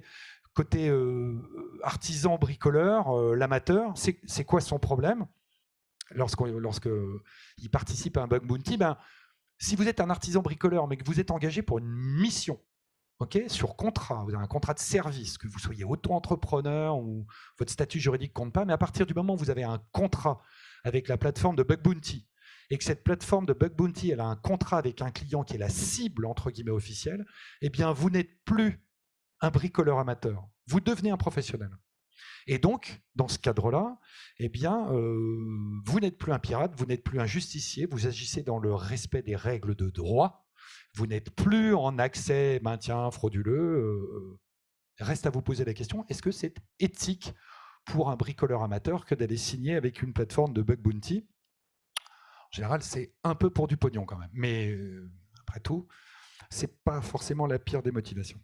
artisan bricoleur, l'amateur, c'est quoi son problème lorsqu'il participe à un bug bounty? Si vous êtes un artisan bricoleur, mais que vous êtes engagé pour une mission, sur contrat, vous avez un contrat de service, que vous soyez auto-entrepreneur ou votre statut juridique compte pas, mais à partir du moment où vous avez un contrat avec la plateforme de bug bounty, et que cette plateforme de bug bounty, elle a un contrat avec un client qui est la cible, entre guillemets, officielle, eh bien, vous n'êtes plus un bricoleur amateur. Vous devenez un professionnel. Et donc, dans ce cadre-là, eh bien, vous n'êtes plus un pirate, vous n'êtes plus un justicier, vous agissez dans le respect des règles de droit, vous n'êtes plus en accès, maintien frauduleux. Reste à vous poser la question, est-ce que c'est éthique pour un bricoleur amateur que d'aller signer avec une plateforme de bug bounty? En général, c'est un peu pour du pognon quand même, mais après tout, c'est pas forcément la pire des motivations.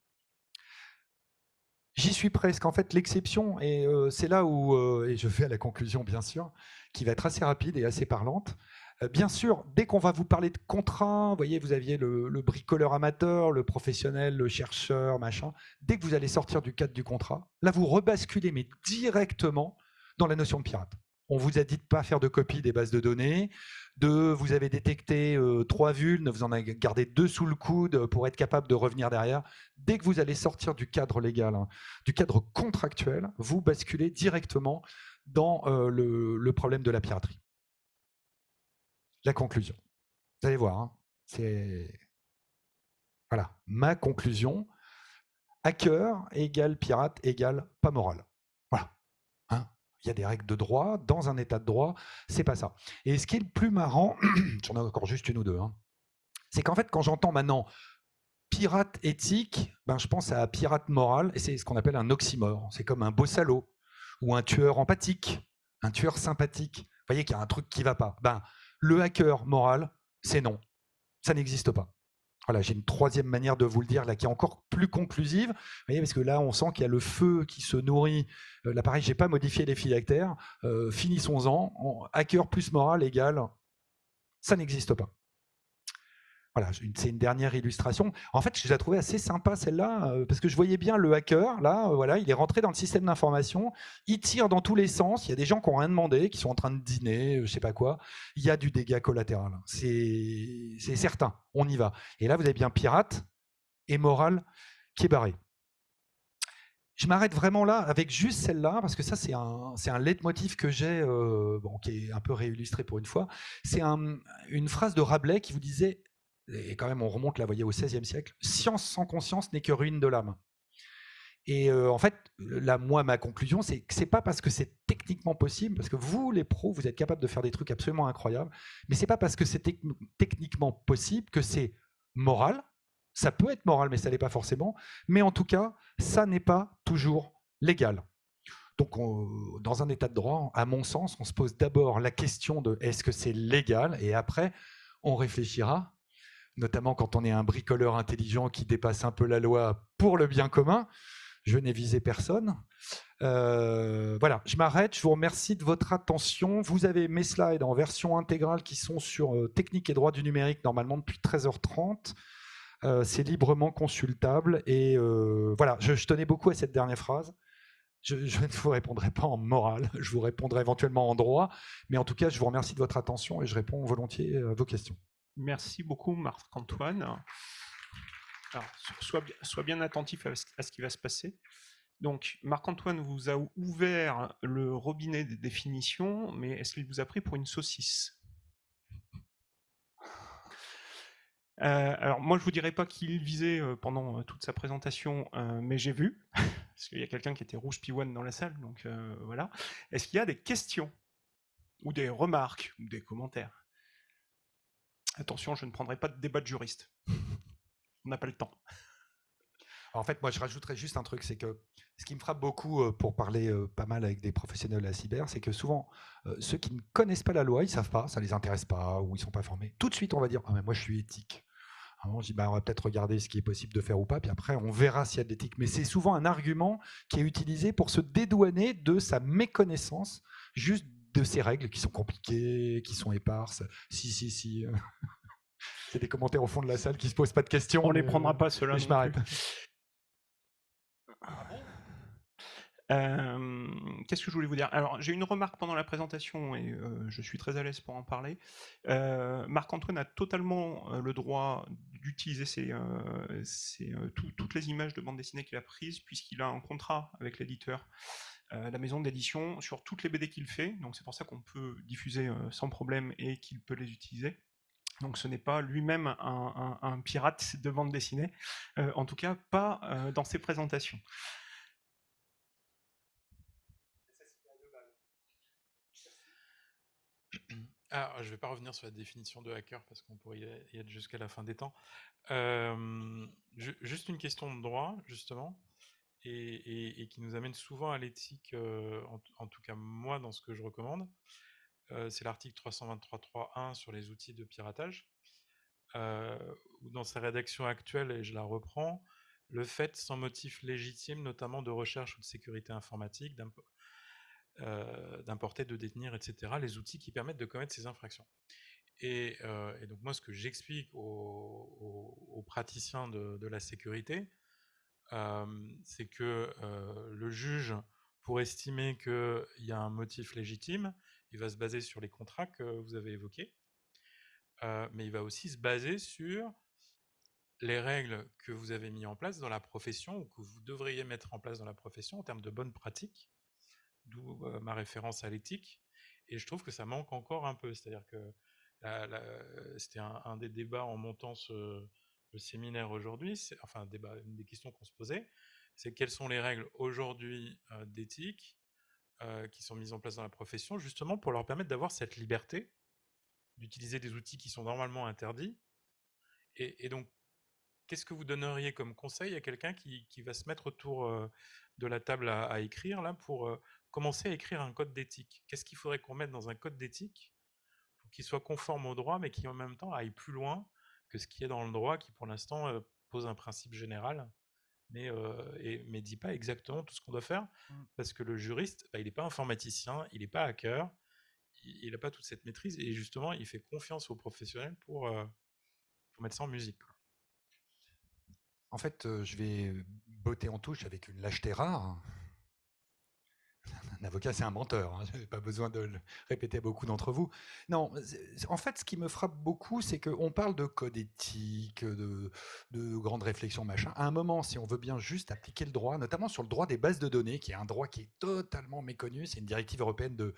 J'y suis presque. En fait, l'exception, et c'est là où, et je vais à la conclusion bien sûr, qui va être assez rapide et assez parlante. Bien sûr, dès qu'on va vous parler de contrat, vous voyez, vous aviez le bricoleur amateur, le professionnel, le chercheur, machin. Dès que vous allez sortir du cadre du contrat, là, vous rebasculez, mais directement dans la notion de pirate. On vous a dit de ne pas faire de copie des bases de données, vous avez détecté 3 vulnes, vous en avez gardé 2 sous le coude pour être capable de revenir derrière. Dès que vous allez sortir du cadre légal, hein, du cadre contractuel, vous basculez directement dans le problème de la piraterie. La conclusion. Vous allez voir, hein, c'est... Voilà, ma conclusion. Hacker égale pirate égale pas moral. Voilà. Hein, il y a des règles de droit. Dans un état de droit, c'est pas ça. Et ce qui est le plus marrant, j'en ai encore juste une ou deux, hein, c'est qu'en fait, quand j'entends maintenant pirate éthique, ben, je pense à pirate moral, et c'est ce qu'on appelle un oxymore. C'est comme un beau salaud, ou un tueur empathique, un tueur sympathique. Vous voyez qu'il y a un truc qui ne va pas. Ben, le hacker moral, c'est non. Ça n'existe pas. Voilà, j'ai une troisième manière de vous le dire, là, qui est encore plus conclusive. Vous voyez, parce que là, on sent qu'il y a le feu qui se nourrit. Là, pareil, je n'ai pas modifié les phylactères. Finissons-en. Hacker plus moral égale, ça n'existe pas. Voilà, c'est une dernière illustration. En fait, je la trouvais assez sympa celle-là, parce que je voyais bien le hacker, là, voilà, il est rentré dans le système d'information, il tire dans tous les sens, il y a des gens qui n'ont rien demandé, qui sont en train de dîner, je sais pas quoi, il y a du dégât collatéral. C'est certain, on y va. Et là, vous avez bien pirate et moral qui est barré. Je m'arrête vraiment là avec juste celle-là, parce que ça, c'est un leitmotiv que j'ai, bon, qui est un peu réillustré pour une fois. C'est une phrase de Rabelais qui vous disait, et quand même on remonte là, vous voyez, au XVIe siècle, science sans conscience n'est que ruine de l'âme. Et en fait, là, moi, ma conclusion, c'est que c'est pas parce que c'est techniquement possible, parce que vous, les pros, vous êtes capables de faire des trucs absolument incroyables, mais c'est pas parce que c'est techniquement possible que c'est moral. Ça peut être moral, mais ça l'est pas forcément. Mais en tout cas, ça n'est pas toujours légal. Donc, dans un état de droit, à mon sens, on se pose d'abord la question de est-ce que c'est légal, et après, on réfléchira, notamment quand on est un bricoleur intelligent qui dépasse un peu la loi pour le bien commun. Je n'ai visé personne. Voilà, je m'arrête. Je vous remercie de votre attention. Vous avez mes slides en version intégrale qui sont sur technique et droit du numérique normalement depuis 13h30. C'est librement consultable. Et voilà, je tenais beaucoup à cette dernière phrase. Je ne vous répondrai pas en morale, je vous répondrai éventuellement en droit, mais en tout cas, je vous remercie de votre attention et je réponds volontiers à vos questions. Merci beaucoup, Marc-Antoine. Alors, sois bien attentif à ce qui va se passer. Donc, Marc-Antoine vous a ouvert le robinet des définitions, mais est-ce qu'il vous a pris pour une saucisse? Alors, moi, je vous dirais pas qu'il visait pendant toute sa présentation, mais j'ai vu, parce qu'il y a quelqu'un qui était rouge piouane dans la salle, donc voilà. Est-ce qu'il y a des questions, ou des remarques, ou des commentaires? Attention, je ne prendrai pas de débat de juriste. On n'a pas le temps. En fait, moi, je rajouterais juste un truc, c'est que ce qui me frappe beaucoup pour parler pas mal avec des professionnels de la cyber, c'est que souvent, ceux qui ne connaissent pas la loi, ils ne savent pas, ça ne les intéresse pas, ou ils ne sont pas formés. Tout de suite, on va dire, ah, mais moi, je suis éthique. Alors, je dis, bah, on va peut-être regarder ce qui est possible de faire ou pas, puis après, on verra s'il y a de l'éthique. Mais c'est souvent un argument qui est utilisé pour se dédouaner de sa méconnaissance, juste de ces règles qui sont compliquées, qui sont éparses. Si. C'est des commentaires au fond de la salle qui ne se posent pas de questions. On ne les prendra pas, ceux-là. Je m'arrête. Qu'est-ce que je voulais vous dire? Alors, j'ai une remarque pendant la présentation et je suis très à l'aise pour en parler. Marc-Antoine a totalement le droit d'utiliser toutes les images de bande dessinée qu'il a prises, puisqu'il a un contrat avec l'éditeur, la maison d'édition, sur toutes les BD qu'il fait. Donc, c'est pour ça qu'on peut diffuser sans problème et qu'il peut les utiliser. Donc ce n'est pas lui-même un pirate de bande dessinée, en tout cas pas dans ses présentations. Alors, je ne vais pas revenir sur la définition de hacker parce qu'on pourrait y être jusqu'à la fin des temps. Juste une question de droit, justement, et qui nous amène souvent à l'éthique, en tout cas moi, dans ce que je recommande. C'est l'article 323.3.1 sur les outils de piratage, où dans sa rédaction actuelle, et je la reprends, le fait sans motif légitime, notamment de recherche ou de sécurité informatique, d'importer, de détenir, etc., les outils qui permettent de commettre ces infractions. Et donc moi, ce que j'explique aux praticiens de la sécurité, c'est que le juge, pour estimer qu'il y a un motif légitime, il va se baser sur les contrats que vous avez évoqués, mais il va aussi se baser sur les règles que vous avez mises en place dans la profession ou que vous devriez mettre en place dans la profession en termes de bonnes pratiques, d'où ma référence à l'éthique. Et je trouve que ça manque encore un peu. C'est-à-dire que c'était un des débats en montant le séminaire aujourd'hui, enfin une des questions qu'on se posait, c'est quelles sont les règles aujourd'hui d'éthique qui sont mises en place dans la profession, justement pour leur permettre d'avoir cette liberté d'utiliser des outils qui sont normalement interdits. Et donc, qu'est-ce que vous donneriez comme conseil à quelqu'un qui va se mettre autour de la table à écrire là pour commencer à écrire un code d'éthique? Qu'est-ce qu'il faudrait qu'on mette dans un code d'éthique pour qu'il soit conforme au droit, mais qui en même temps aille plus loin que ce qui est dans le droit, qui pour l'instant pose un principe général, mais dit pas exactement tout ce qu'on doit faire, parce que le juriste, il n'est pas informaticien, il n'est pas hacker, il n'a pas toute cette maîtrise, et justement, il fait confiance aux professionnels pour mettre ça en musique. En fait, je vais botter en touche avec une lâcheté rare. Un avocat, c'est un menteur. Je n'ai pas besoin de le répéter à beaucoup d'entre vous. Non, en fait, ce qui me frappe beaucoup, c'est qu'on parle de code éthique, de grandes réflexions, machin. À un moment, si on veut bien juste appliquer le droit, notamment sur le droit des bases de données, qui est un droit qui est totalement méconnu, c'est une directive européenne de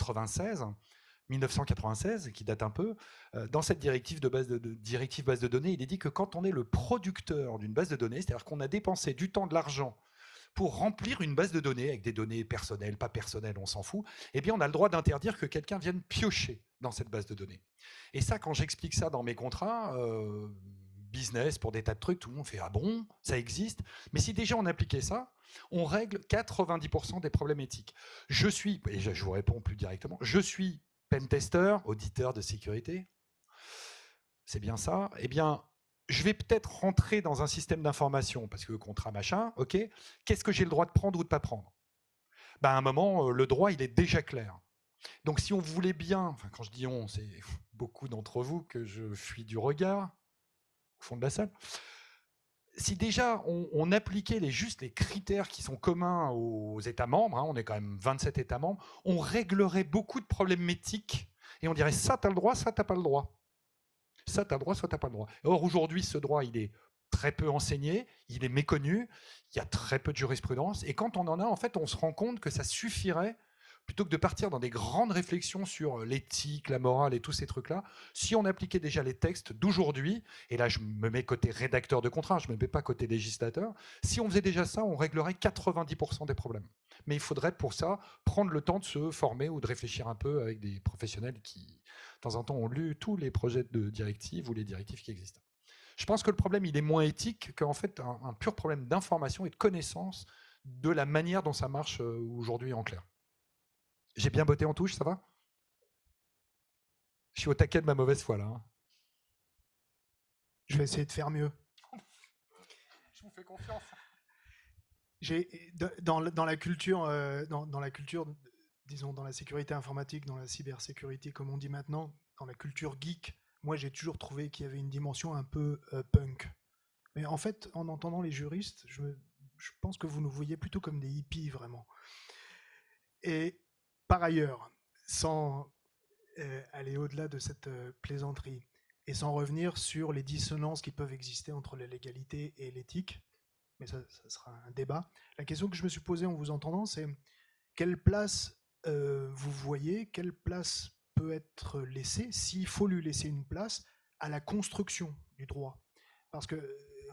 1996, qui date un peu. Dans cette directive base de données, il est dit que quand on est le producteur d'une base de données, c'est-à-dire qu'on a dépensé du temps, de l'argent, pour remplir une base de données avec des données personnelles, pas personnelles, on s'en fout, eh bien on a le droit d'interdire que quelqu'un vienne piocher dans cette base de données. Et ça, quand j'explique ça dans mes contrats, business, pour des tas de trucs, tout le monde fait « Ah bon, ça existe ?» Mais si déjà on appliquait ça, on règle 90% des problèmes éthiques. Je suis, et je vous réponds plus directement, je suis pentester, auditeur de sécurité, c'est bien ça, eh bien je vais peut-être rentrer dans un système d'information, parce que contrat machin, ok, qu'est-ce que j'ai le droit de prendre ou de ne pas prendre? À un moment, le droit, il est déjà clair. Donc si on voulait bien, enfin, quand je dis on, c'est beaucoup d'entre vous que je fuis du regard, au fond de la salle, si déjà on appliquait juste les critères qui sont communs aux États membres, on est quand même 27 États membres, on réglerait beaucoup de problèmes éthiques, et on dirait ça, tu as le droit, ça, tu n'as pas le droit. Ça, tu as le droit, soit tu n'as pas le droit. Or, aujourd'hui, ce droit, il est très peu enseigné, il est méconnu, il y a très peu de jurisprudence, et quand on en a, en fait, on se rend compte que ça suffirait, plutôt que de partir dans des grandes réflexions sur l'éthique, la morale et tous ces trucs-là, si on appliquait déjà les textes d'aujourd'hui, et là je me mets côté rédacteur de contrat, je ne me mets pas côté législateur, si on faisait déjà ça, on réglerait 90% des problèmes. Mais il faudrait pour ça prendre le temps de se former ou de réfléchir un peu avec des professionnels qui, de temps en temps, ont lu tous les projets de directives ou les directives qui existent. Je pense que le problème, il est moins éthique qu'en fait un pur problème d'information et de connaissance de la manière dont ça marche aujourd'hui en clair. J'ai bien botté en touche, ça va? Je suis au taquet de ma mauvaise foi là. Je vais essayer de faire mieux. Je vous fais confiance. Dans la culture, disons dans la sécurité informatique, dans la cybersécurité, comme on dit maintenant, dans la culture geek, moi j'ai toujours trouvé qu'il y avait une dimension un peu punk. Mais en fait, en entendant les juristes, je pense que vous nous voyez plutôt comme des hippies vraiment. Et par ailleurs, sans aller au-delà de cette plaisanterie, et sans revenir sur les dissonances qui peuvent exister entre la légalité et l'éthique, mais ça sera un débat. La question que je me suis posée en vous entendant, c'est quelle place vous voyez, quelle place peut être laissée, s'il faut lui laisser une place, à la construction du droit. Parce que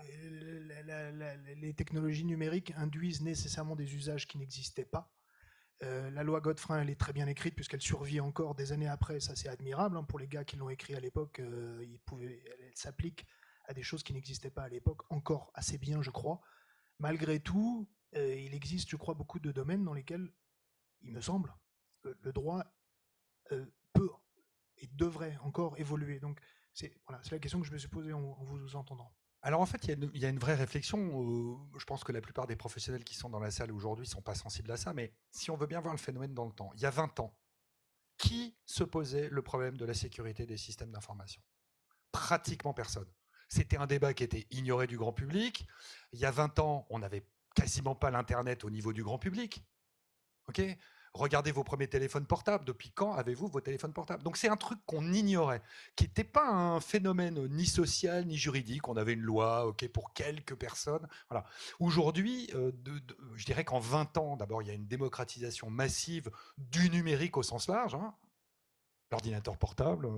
les technologies numériques induisent nécessairement des usages qui n'existaient pas. La loi Godefroy, elle est très bien écrite puisqu'elle survit encore des années après. Ça, c'est admirable. Pour les gars qui l'ont écrit à l'époque, elle s'applique à des choses qui n'existaient pas à l'époque, encore assez bien, je crois. Malgré tout, il existe, je crois, beaucoup de domaines dans lesquels, il me semble, le droit peut et devrait encore évoluer. Donc, c'est la question que je me suis posée en vous entendant. Alors en fait, il y a une vraie réflexion. Je pense que la plupart des professionnels qui sont dans la salle aujourd'hui ne sont pas sensibles à ça, mais si on veut bien voir le phénomène dans le temps, il y a 20 ans, qui se posait le problème de la sécurité des systèmes d'information? Pratiquement personne. C'était un débat qui était ignoré du grand public. Il y a 20 ans, on n'avait quasiment pas l'Internet au niveau du grand public. Ok ? Regardez vos premiers téléphones portables. Depuis quand avez-vous vos téléphones portables? Donc c'est un truc qu'on ignorait, qui n'était pas un phénomène ni social ni juridique. On avait une loi pour quelques personnes. Voilà. Aujourd'hui, je dirais qu'en 20 ans, d'abord, il y a une démocratisation massive du numérique au sens large. Hein. L'ordinateur portable,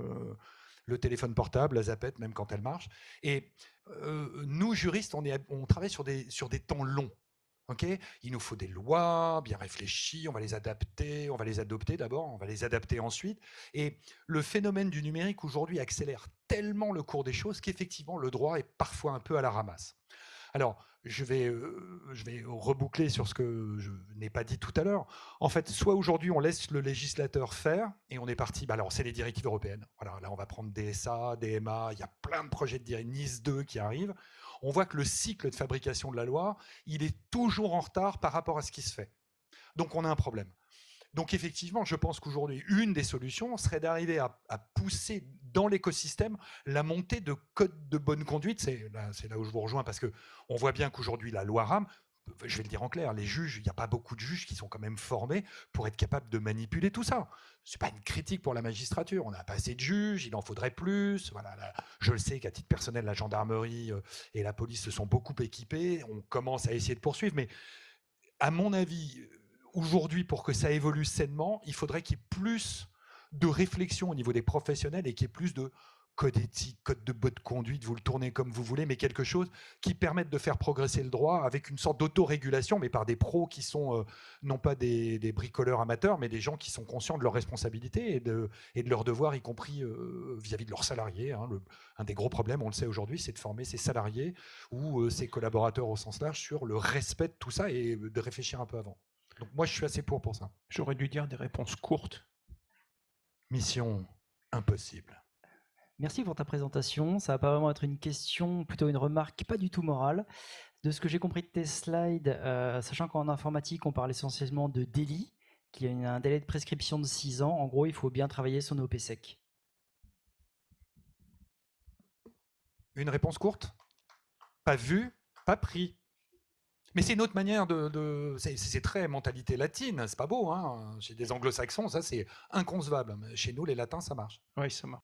le téléphone portable, la zapette, même quand elle marche. Et nous, juristes, on travaille sur des temps longs. Okay, il nous faut des lois bien réfléchies, on va les adapter, on va les adopter d'abord, on va les adapter ensuite. Et le phénomène du numérique aujourd'hui accélère tellement le cours des choses qu'effectivement le droit est parfois un peu à la ramasse. Alors, je vais reboucler sur ce que je n'ai pas dit tout à l'heure. En fait, soit aujourd'hui on laisse le législateur faire et on est parti. Alors, c'est les directives européennes. Voilà, là on va prendre DSA, DMA, il y a plein de projets de Nice 2 qui arrivent. On voit que le cycle de fabrication de la loi, il est toujours en retard par rapport à ce qui se fait. Donc on a un problème. Donc effectivement, je pense qu'aujourd'hui, une des solutions serait d'arriver à pousser dans l'écosystème la montée de codes de bonne conduite. C'est là où je vous rejoins, parce qu'on voit bien qu'aujourd'hui, la loi RAM, je vais le dire en clair, les juges, il n'y a pas beaucoup de juges qui sont quand même formés pour être capables de manipuler tout ça. Ce n'est pas une critique pour la magistrature, on n'a pas assez de juges, il en faudrait plus. Voilà, là, je le sais qu'à titre personnel, la gendarmerie et la police se sont beaucoup équipés, on commence à essayer de poursuivre, mais à mon avis, aujourd'hui, pour que ça évolue sainement, il faudrait qu'il y ait plus de réflexion au niveau des professionnels et qu'il y ait plus de code éthique, code de bonne conduite, vous le tournez comme vous voulez, mais quelque chose qui permette de faire progresser le droit avec une sorte d'autorégulation, mais par des pros qui sont non pas des bricoleurs amateurs, mais des gens qui sont conscients de leurs responsabilités et de leurs devoirs, y compris vis-à-vis de leurs salariés. Hein. Un des gros problèmes, on le sait aujourd'hui, c'est de former ses salariés ou ses collaborateurs au sens large sur le respect de tout ça et de réfléchir un peu avant. Donc moi, je suis assez pour ça. J'aurais dû dire des réponses courtes. Mission impossible. Merci pour ta présentation. Ça va pas vraiment être une question, plutôt une remarque pas du tout morale. De ce que j'ai compris de tes slides, sachant qu'en informatique, on parle essentiellement de délit, qu'il y a un délai de prescription de 6 ans. En gros, il faut bien travailler son OPSEC. Une réponse courte? Pas vu, pas pris. Mais c'est une autre manière c'est très mentalité latine, c'est pas beau. Hein. Chez des anglo-saxons, ça c'est inconcevable. Chez nous, les latins, ça marche. Oui, ça marche.